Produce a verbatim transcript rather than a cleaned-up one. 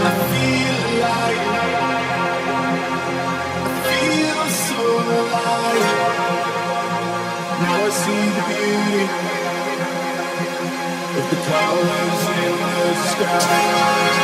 I feel alive. I feel so alive. Now I see the beauty of the colors in the sky.